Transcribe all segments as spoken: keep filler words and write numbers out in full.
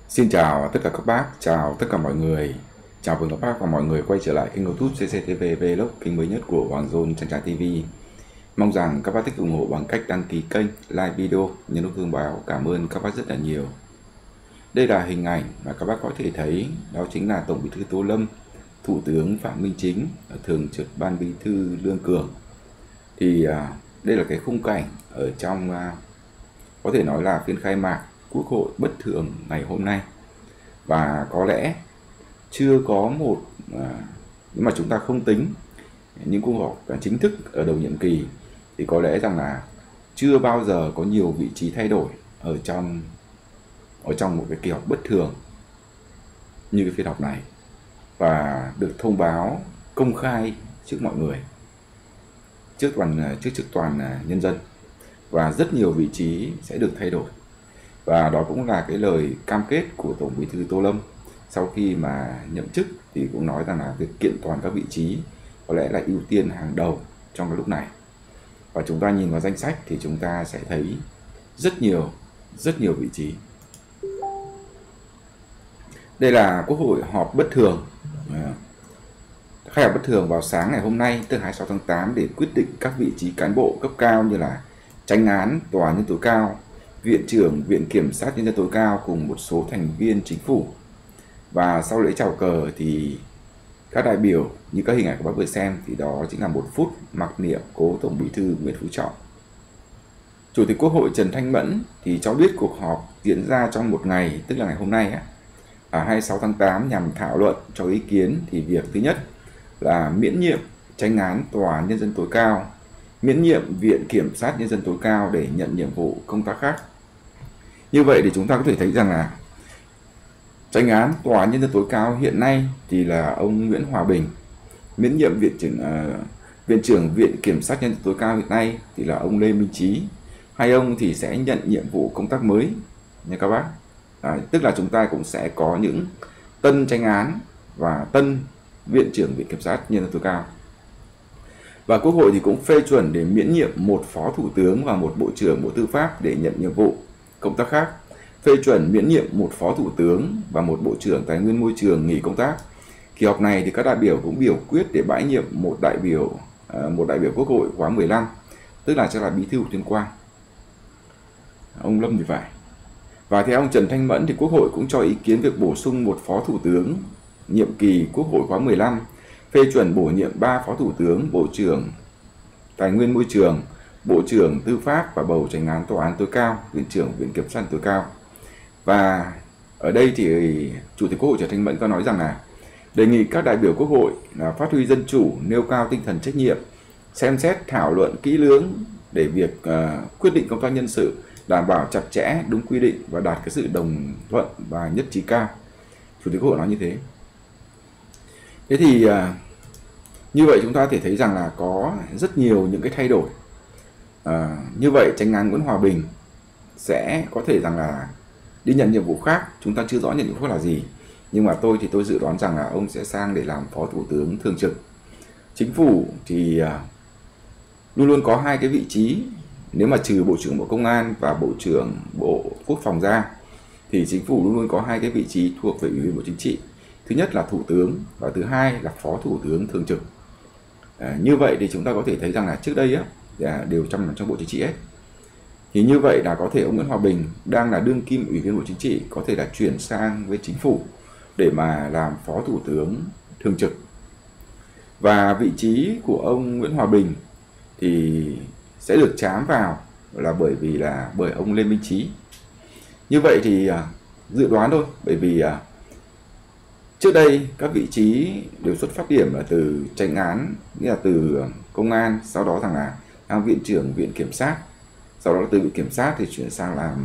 Xin chào tất cả các bác, chào tất cả mọi người. Chào mừng các bác và mọi người quay trở lại kênh YouTube xê xê tê vê Vlog, kênh mới nhất của Hoàng Dôn Trang Trại ti vi. Mong rằng các bác thích ủng hộ bằng cách đăng ký kênh, like video, nhấn nút chuông báo. Cảm ơn các bác rất là nhiều. Đây là hình ảnh mà các bác có thể thấy, đó chính là Tổng Bí thư Tô Lâm, Thủ tướng Phạm Minh Chính, Thường trực Ban Bí thư Lương Cường. Thì à, đây là cái khung cảnh ở trong à, có thể nói là phiên khai mạc Quốc hội bất thường ngày hôm nay. Và có lẽ chưa có một, à, nếu mà chúng ta không tính những cuộc họp chính thức ở đầu nhiệm kỳ, thì có lẽ rằng là chưa bao giờ có nhiều vị trí thay đổi ở trong ở trong một cái kỳ họp bất thường như cái phiên họp này, và được thông báo công khai trước mọi người, trước toàn trước trước toàn nhân dân, và rất nhiều vị trí sẽ được thay đổi. Và đó cũng là cái lời cam kết của Tổng Bí thư Tô Lâm sau khi mà nhậm chức, thì cũng nói rằng là việc kiện toàn các vị trí có lẽ là ưu tiên hàng đầu trong cái lúc này. Và chúng ta nhìn vào danh sách thì chúng ta sẽ thấy rất nhiều rất nhiều vị trí. Đây là Quốc hội họp bất thường, khai họp bất thường vào sáng ngày hôm nay, tức hai mươi sáu tháng tám, để quyết định các vị trí cán bộ cấp cao như là Chánh án Tòa án Nhân dân tối cao, Viện trưởng Viện Kiểm sát Nhân dân tối cao cùng một số thành viên chính phủ. Và sau lễ chào cờ thì các đại biểu, như các hình ảnh các bác vừa xem, thì đó chính là một phút mặc niệm cố Tổng Bí thư Nguyễn Phú Trọng. Chủ tịch Quốc hội Trần Thanh Mẫn thì cho biết cuộc họp diễn ra trong một ngày, tức là ngày hôm nay, à, hai mươi sáu tháng tám, nhằm thảo luận cho ý kiến. Thì việc thứ nhất là miễn nhiệm Chánh án Tòa án Nhân dân tối cao, miễn nhiệm Viện Kiểm sát Nhân dân tối cao để nhận nhiệm vụ công tác khác. Như vậy thì chúng ta có thể thấy rằng là Chánh án Tòa án Nhân dân tối cao hiện nay thì là ông Nguyễn Hòa Bình, miễn nhiệm Viện trưởng uh, Viện trưởng Viện Kiểm sát Nhân dân tối cao hiện nay thì là ông Lê Minh Trí. Hai ông thì sẽ nhận nhiệm vụ công tác mới nha các bác. À, tức là chúng ta cũng sẽ có những tân chánh án và tân Viện trưởng Viện Kiểm sát Nhân dân tối cao. Và Quốc hội thì cũng phê chuẩn để miễn nhiệm một phó thủ tướng và một bộ trưởng Bộ Tư pháp để nhận nhiệm vụ công tác khác. Phê chuẩn miễn nhiệm một phó thủ tướng và một bộ trưởng Tài nguyên Môi trường nghỉ công tác. Kỳ họp này thì các đại biểu cũng biểu quyết để bãi nhiệm một đại biểu một đại biểu Quốc hội khóa mười lăm, tức là sẽ là Bí thư Tuyên Quang, ông Lâm thì phải. Và theo ông Trần Thanh Mẫn thì Quốc hội cũng cho ý kiến việc bổ sung một phó thủ tướng nhiệm kỳ Quốc hội khóa mười lăm, phê chuẩn bổ nhiệm ba phó thủ tướng, bộ trưởng Tài nguyên Môi trường, bộ trưởng Tư pháp và bầu Chánh án Tòa án tối cao, Viện trưởng Viện Kiểm sát tối cao. Và ở đây thì Chủ tịch Quốc hội Trần Thanh Mẫn có nói rằng là đề nghị các đại biểu Quốc hội là phát huy dân chủ, nêu cao tinh thần trách nhiệm, xem xét thảo luận kỹ lưỡng để việc uh, quyết định công tác nhân sự đảm bảo chặt chẽ, đúng quy định và đạt cái sự đồng thuận và nhất trí cao. Chủ tịch Quốc hội nói như thế. Thế thì uh, như vậy chúng ta có thể thấy rằng là có rất nhiều những cái thay đổi. À, như vậy Chánh án Nguyễn Hòa Bình sẽ có thể rằng là đi nhận nhiệm vụ khác, chúng ta chưa rõ nhận nhiệm vụ là gì, nhưng mà tôi thì tôi dự đoán rằng là ông sẽ sang để làm Phó Thủ tướng thường trực. Chính phủ thì uh, luôn luôn có hai cái vị trí, nếu mà trừ Bộ trưởng Bộ Công an và Bộ trưởng Bộ Quốc phòng ra, thì chính phủ luôn luôn có hai cái vị trí thuộc về Ủy viên Bộ Chính trị. Thứ nhất là Thủ tướng và thứ hai là Phó Thủ tướng thường trực. À, như vậy thì chúng ta có thể thấy rằng là trước đây á, đều trong trong Bộ Chính trị ấy. Thì như vậy là có thể ông Nguyễn Hòa Bình đang là đương kim Ủy viên Bộ Chính trị có thể là chuyển sang với chính phủ để mà làm Phó Thủ tướng thường trực. Và vị trí của ông Nguyễn Hòa Bình thì sẽ được chám vào là bởi vì là bởi ông Lê Minh Trí. Như vậy thì dự đoán thôi, bởi vì trước đây các vị trí đều xuất phát điểm là từ Chánh án, nghĩa là từ công an, sau đó thằng là làm Viện trưởng Viện Kiểm sát, sau đó từ Viện Kiểm sát thì chuyển sang làm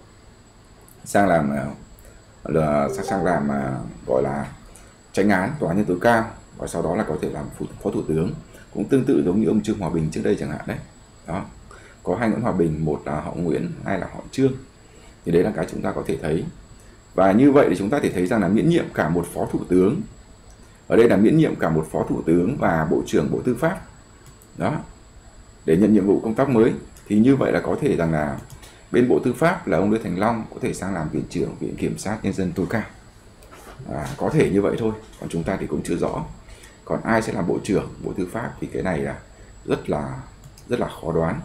sang làm là sang, sang làm gọi là Chánh án Tòa án Nhân dân tối cao, và sau đó là có thể làm Phó Thủ tướng, cũng tương tự giống như ông Trương Hòa Bình trước đây chẳng hạn đấy. Đó, có hai Nguyễn Hòa Bình, một là họ Nguyễn, hai là họ Trương. Thì đấy là cái chúng ta có thể thấy. Và như vậy thì chúng ta thể thấy rằng là miễn nhiệm cả một phó thủ tướng. Ở đây là miễn nhiệm cả một phó thủ tướng và bộ trưởng Bộ Tư pháp. Đó, để nhận nhiệm vụ công tác mới. Thì như vậy là có thể rằng là Bên Bộ Tư pháp là ông Lê Thành Long có thể sang làm Viện trưởng Viện Kiểm sát Nhân dân tối cao. À, có thể như vậy thôi, còn chúng ta thì cũng chưa rõ. Còn ai sẽ làm Bộ trưởng Bộ Tư pháp thì cái này là rất là rất là khó đoán.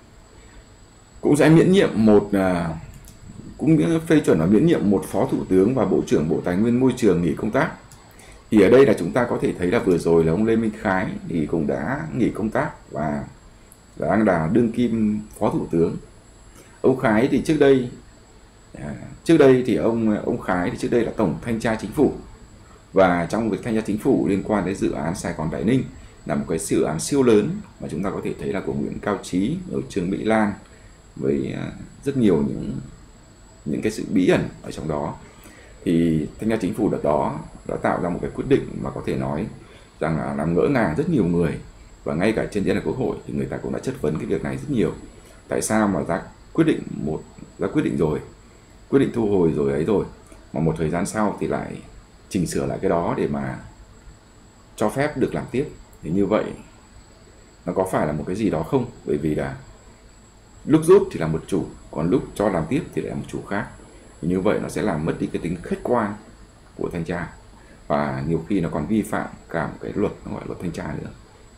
Cũng sẽ miễn nhiệm một à, cũng phê chuẩn và miễn nhiệm một Phó Thủ tướng và Bộ trưởng Bộ Tài nguyên Môi trường nghỉ công tác. Thì ở đây là chúng ta có thể thấy là vừa rồi là ông Lê Minh Khái thì cũng đã nghỉ công tác và đang là đương kim Phó Thủ tướng. Ông Khái thì trước đây trước đây thì ông ông Khái thì trước đây là Tổng Thanh tra Chính phủ, và trong việc thanh tra Chính phủ liên quan đến dự án Sài Gòn Đại Ninh là một cái dự án siêu lớn mà chúng ta có thể thấy là của Nguyễn Cao Trí, ở Trương Mỹ Lan, với rất nhiều những những cái sự bí ẩn ở trong đó. Thì thanh tra Chính phủ đợt đó đã tạo ra một cái quyết định mà có thể nói rằng là làm ngỡ ngàng rất nhiều người, và ngay cả trên diễn đàn Quốc hội thì người ta cũng đã chất vấn cái việc này rất nhiều. Tại sao mà ra quyết định một ra quyết định rồi, quyết định thu hồi rồi ấy rồi, mà một thời gian sau thì lại chỉnh sửa lại cái đó để mà cho phép được làm tiếp? Thì như vậy nó có phải là một cái gì đó không? Bởi vì là lúc rút thì là một chủ, còn lúc cho làm tiếp thì lại là một chủ khác. Thì như vậy nó sẽ làm mất đi cái tính khách quan của thanh tra, và nhiều khi nó còn vi phạm cả một cái luật, nó gọi là luật thanh tra nữa.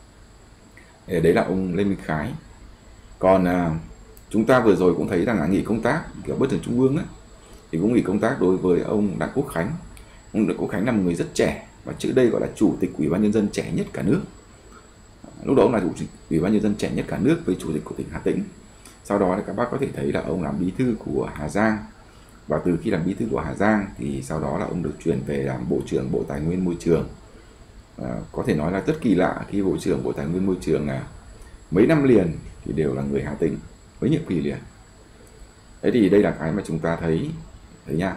Đấy là ông Lê Minh Khái. Còn à, chúng ta vừa rồi cũng thấy rằng là nghỉ công tác kiểu Bất thường Trung ương ấy, thì cũng nghỉ công tác đối với ông Đặng Quốc Khánh. Ông Đặng Quốc Khánh là một người rất trẻ, và trước đây gọi là Chủ tịch Ủy ban Nhân dân trẻ nhất cả nước. Lúc đó ông là Chủ tịch Ủy ban Nhân dân trẻ nhất cả nước với Chủ tịch của tỉnh Hà Tĩnh. Sau đó thì các bác có thể thấy là ông làm bí thư của Hà Giang, và từ khi làm bí thư của Hà Giang thì sau đó là ông được chuyển về làm Bộ trưởng Bộ Tài nguyên Môi trường. À, có thể nói là rất kỳ lạ khi Bộ trưởng Bộ Tài nguyên Môi trường là mấy năm liền thì đều là người Hà Tĩnh, mấy nhiệm kỳ liền. Thế thì đây là cái mà chúng ta thấy thấy nha.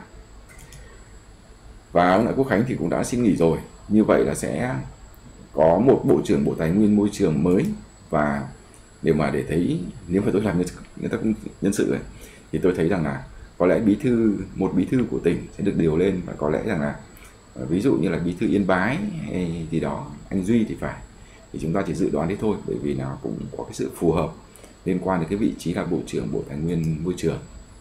Và ông Đặng Quốc Khánh thì cũng đã xin nghỉ rồi. Như vậy là sẽ có một Bộ trưởng Bộ Tài nguyên Môi trường mới, và nếu mà để thấy, nếu mà tôi làm nhân, nhân, nhân, nhân sự ấy, thì tôi thấy rằng là có lẽ bí thư một bí thư của tỉnh sẽ được điều lên, và có lẽ rằng là ví dụ như là bí thư Yên Bái hay gì đó, anh Duy thì phải, thì chúng ta chỉ dự đoán thế thôi, bởi vì nó cũng có cái sự phù hợp liên quan đến cái vị trí là Bộ trưởng Bộ Tài nguyên Môi trường.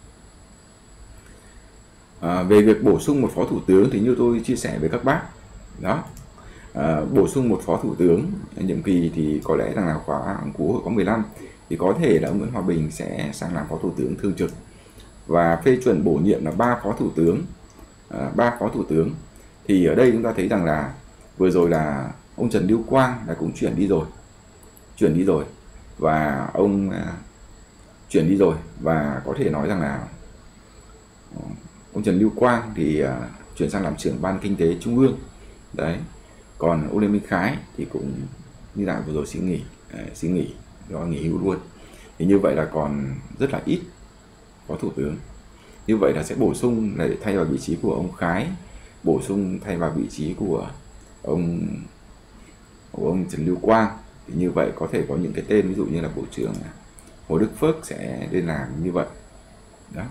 À, về việc bổ sung một Phó Thủ tướng thì như tôi chia sẻ với các bác đó, à, bổ sung một Phó Thủ tướng nhiệm kỳ thì có lẽ rằng là khóa Quốc hội có mười lăm thì có thể là ông Nguyễn Hòa Bình sẽ sang làm Phó Thủ tướng thường trực, và phê chuẩn bổ nhiệm là ba Phó Thủ tướng, à, ba Phó Thủ tướng. Thì ở đây chúng ta thấy rằng là vừa rồi là ông Trần Lưu Quang là cũng chuyển đi rồi, chuyển đi rồi, và ông à, chuyển đi rồi, và có thể nói rằng là ông Trần Lưu Quang thì uh, chuyển sang làm trưởng Ban Kinh tế Trung ương. Đấy. Còn ông Lê Minh Khái thì cũng như là vừa rồi xin nghỉ, uh, xin nghỉ, do nghỉ hưu luôn. Thì như vậy là còn rất là ít Phó Thủ tướng. Như vậy là sẽ bổ sung để thay vào vị trí của ông Khái, bổ sung thay vào vị trí của ông của ông Trần Lưu Quang. Thì như vậy có thể có những cái tên ví dụ như là Bộ trưởng Hồ Đức Phước sẽ lên làm như vậy. Đó.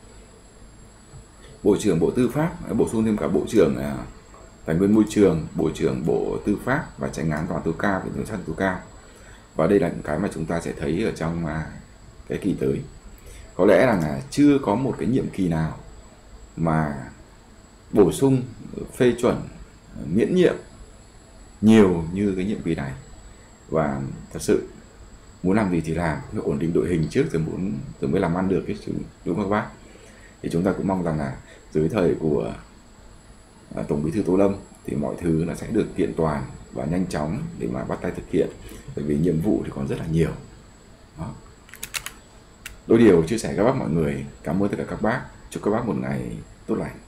Bộ trưởng Bộ Tư pháp bổ sung thêm cả Bộ trưởng à, Tài nguyên Môi trường, Bộ trưởng Bộ Tư pháp và Chánh án Tòa tối cao, Viện kiểm sát tối cao. Và đây là những cái mà chúng ta sẽ thấy ở trong à, cái kỳ tới. Có lẽ là, là chưa có một cái nhiệm kỳ nào mà bổ sung, phê chuẩn, miễn nhiệm nhiều như cái nhiệm kỳ này. Và thật sự muốn làm gì thì làm, ổn định đội hình trước rồi muốn rồi mới làm ăn được cái đúng không các bác? Thì chúng ta cũng mong rằng là dưới thời của Tổng Bí thư Tô Lâm thì mọi thứ nó sẽ được kiện toàn và nhanh chóng để mà bắt tay thực hiện, bởi vì nhiệm vụ thì còn rất là nhiều. Đó. Đôi điều chia sẻ các bác mọi người. Cảm ơn tất cả các bác. Chúc các bác một ngày tốt lành.